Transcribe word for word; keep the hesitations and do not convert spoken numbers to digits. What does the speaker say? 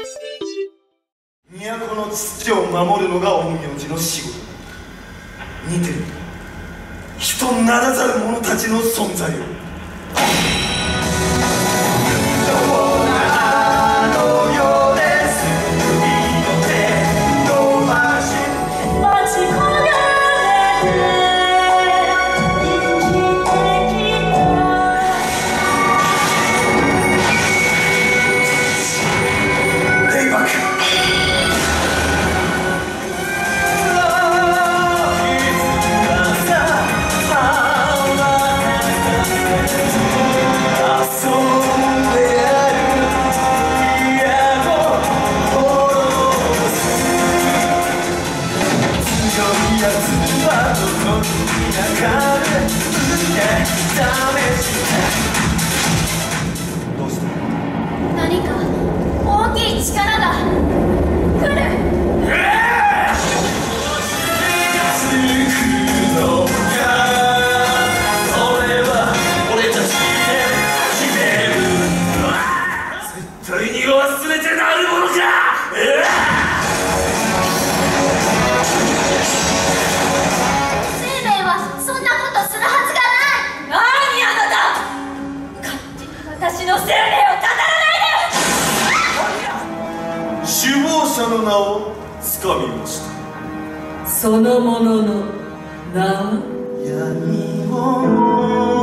都の秩序を守るのが陰陽師の仕事。似てる人ならざる者たちの存在を。どうした？ 何か大きい力が来る。 絶対に忘れてなるものか。 生命はそんなことするはずがない。何あなた、勝手に私の生命を語らないで。 首謀者の名をつかみました。 そのものの名は？ 闇を